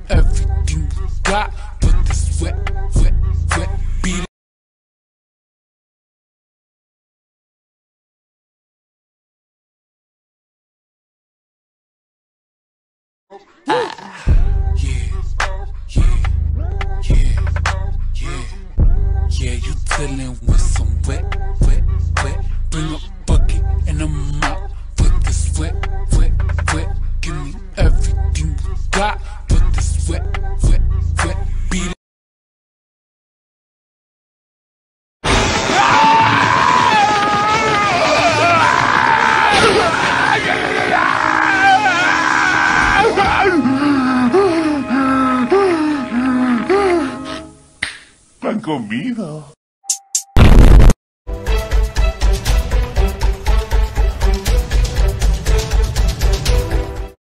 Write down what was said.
everything you got, but this wet, wet, wet beat. Yeah, you dealing with some wet, wet, wet. Bring a bucket and a mop for this wet, wet, wet. Give me everything you got, but this wet, wet, wet. Beat it. ¿Han comido?